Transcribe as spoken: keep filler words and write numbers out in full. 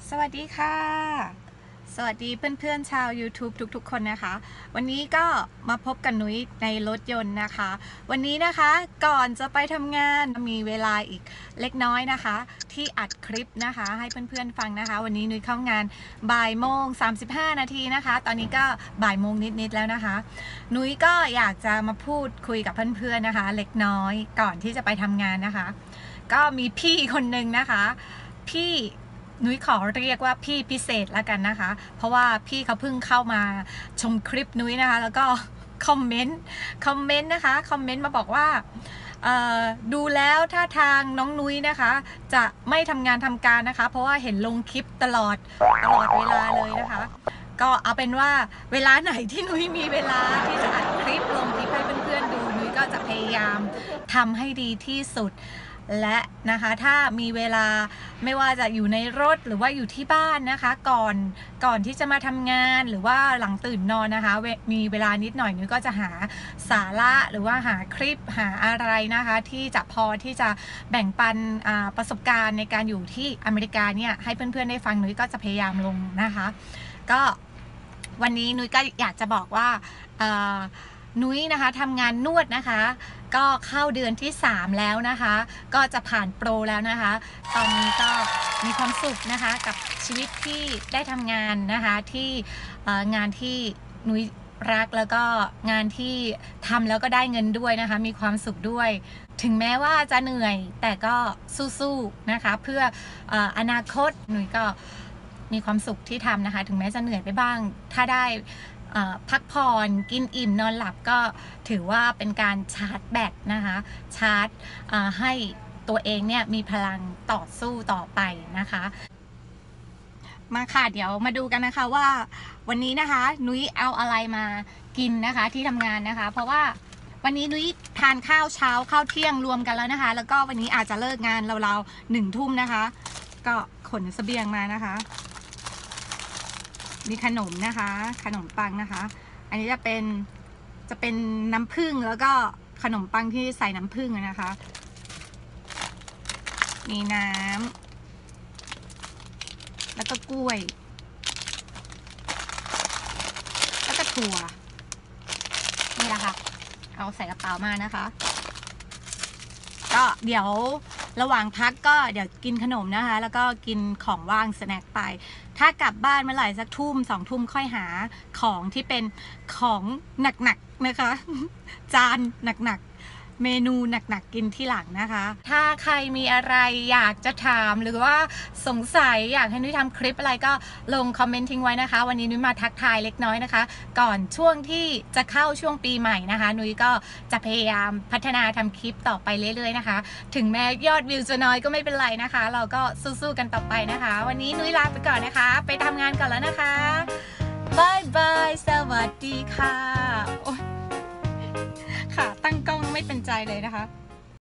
สวัสดีค่ะสวัสดีเพื่อนๆชาว YouTube ทุกๆคนนะคะ วันนี้ก็มาพบกันนุ้ยในรถยนต์นะคะ วันนี้นะคะก่อนจะไปทำงานมีเวลาอีกเล็กน้อยนะคะ ที่อัดคลิปนะคะให้เพื่อนๆฟังนะคะ วันนี้นุ้ยเข้างานบ่ายโมงสามสิบห้านาทีนะคะ ตอนนี้ก็บ่ายโมงนิดๆแล้วนะคะ นุ้ยก็อยากจะมาพูดคุยกับเพื่อนๆนะคะ เล็กน้อยก่อนที่จะไปทำงานนะคะ ก็มีพี่คนหนึ่งนะคะพี่นุ้ยขอเรียกว่าพี่พิเศษแล้วกันนะคะ เพราะว่าพี่เขาเพิ่งเข้ามาชมคลิปนุ้ยนะคะ แล้วก็คอมเมนต์คอมเมนต์นะคะคอมเมนต์มาบอกว่าดูแล้วถ้าทางน้องนุ้ยนะคะจะไม่ทำงานทำการนะคะเพราะว่าเห็นลงคลิปตลอดตลอดเวลาเลยนะคะก็เอาเป็นว่าเวลาไหนที่นุ้ยมีเวลาที่จะอัดคลิปลงคลิปให้เพื่อนๆดูนุ้ยก็จะพยายามทำให้ดีที่สุดและนะคะถ้ามีเวลาไม่ว่าจะอยู่ในรถหรือว่าอยู่ที่บ้านนะคะก่อนก่อนที่จะมาทำงานหรือว่าหลังตื่นนอนนะคะมีเวลานิดหน่อยนุ้ยก็จะหาสาระหรือว่าหาคลิปหาอะไรนะคะที่จะพอที่จะแบ่งปันประสบการณ์ในการอยู่ที่อเมริกาเนี่ยให้เพื่อนๆได้ฟังนุ้ยก็จะพยายามลงนะคะก็วันนี้นุ้ยก็อยากจะบอกว่านุ้ยนะคะทำงานนวดนะคะก็เข้าเดือนที่สามแล้วนะคะก็จะผ่านโปรแล้วนะคะตอนนี้ก็มีความสุขนะคะกับชีวิตที่ได้ทำงานนะคะที่งานที่นุ้ยรักแล้วก็งานที่ทำแล้วก็ได้เงินด้วยนะคะมีความสุขด้วยถึงแม้ว่าจะเหนื่อยแต่ก็สู้ๆนะคะเพื่ออนาคตนุ้ยก็มีความสุขที่ทำนะคะถึงแม้จะเหนื่อยไปบ้างถ้าได้พักผ่อนกินอิ่มนอนหลับก็ถือว่าเป็นการชาร์จแบตนะคะชาร์จให้ตัวเองเนี่ยมีพลังต่อสู้ต่อไปนะคะมาค่ะเดี๋ยวมาดูกันนะคะว่าวันนี้นะคะนุ้ยเอาอะไรมากินนะคะที่ทำงานนะคะเพราะว่าวันนี้นุ้ยทานข้าวเช้าข้าวเที่ยงรวมกันแล้วนะคะแล้วก็วันนี้อาจจะเลิกงานราวๆหนึ่งทุ่มนะคะก็ขนเสบียงมานะคะมีขนมนะคะขนมปังนะคะอันนี้จะเป็นจะเป็นน้ำผึ้งแล้วก็ขนมปังที่ใส่น้ำผึ้งนะคะมีน้ำแล้วก็กล้วยแล้วก็ถั่วนี่แหละค่ะเอาใส่กระเป๋ามานะคะก็เดี๋ยวระหว่างพักก็เดี๋ยวกินขนมนะคะแล้วก็กินของว่างสแน็คไปถ้ากลับบ้านเมื่อไหร่สักทุ่มสองทุ่มค่อยหาของที่เป็นของหนักๆนะคะจานหนักๆเมนูหนักๆกินที่หลังนะคะถ้าใครมีอะไรอยากจะถามหรือว่าสงสัยอยากให้นุ้ยทำคลิปอะไรก็ลงคอมเมนต์ทิ้งไว้นะคะวันนี้นุ้ยมาทักทายเล็กน้อยนะคะก่อนช่วงที่จะเข้าช่วงปีใหม่นะคะนุ้ยก็จะพยายามพัฒนาทำคลิปต่อไปเรื่อยๆนะคะถึงแม้ยอดวิวจะน้อยก็ไม่เป็นไรนะคะเราก็สู้ๆกันต่อไปนะคะวันนี้นุ้ยลาไปก่อนนะคะไปทำงานก่อนแล้วนะคะบายบายสวัสดีค่ะค่ะตั้งกล้องไม่เป็นใจเลยนะคะ